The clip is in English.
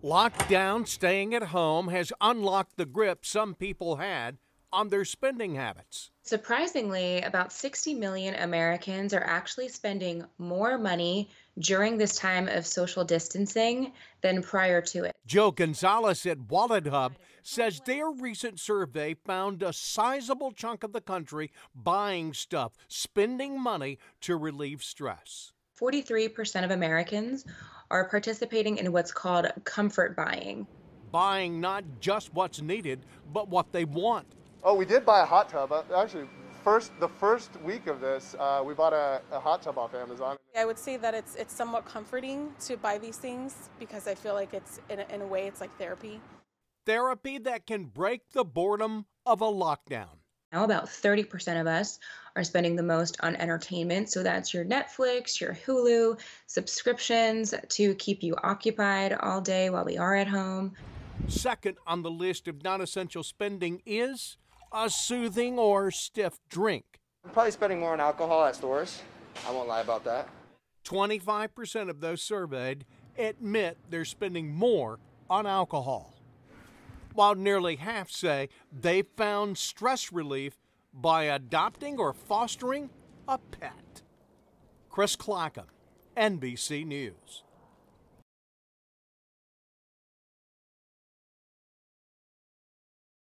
Lockdown, staying at home has unlocked the grip some people had on their spending habits. Surprisingly, about 60 million Americans are actually spending more money during this time of social distancing than prior to it. Joe Gonzalez at Wallet Hub says their recent survey found a sizable chunk of the country buying stuff, spending money to relieve stress. 43% of Americans are participating in what's called comfort buying. Buying not just what's needed, but what they want. Oh, we did buy a hot tub. Actually, the first week of this, we bought a hot tub off Amazon. I would say that it's somewhat comforting to buy these things because I feel like it's in a way it's like therapy. Therapy that can break the boredom of a lockdown. Now, about 30% of us are spending the most on entertainment. So that's your Netflix, your Hulu, subscriptions to keep you occupied all day while we are at home. Second on the list of non-essential spending is a soothing or stiff drink. I'm probably spending more on alcohol at stores. I won't lie about that. 25% of those surveyed admit they're spending more on alcohol, while nearly half say they found stress relief by adopting or fostering a pet. Chris Clackham, NBC News.